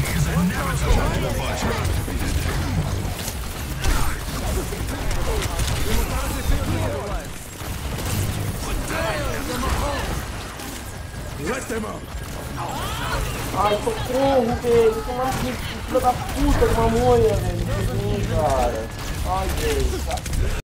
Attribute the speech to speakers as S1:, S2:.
S1: Ai, socorro, velho. Tem uma filha da puta de uma moia, velho. Que vem, cara. Ai, velho.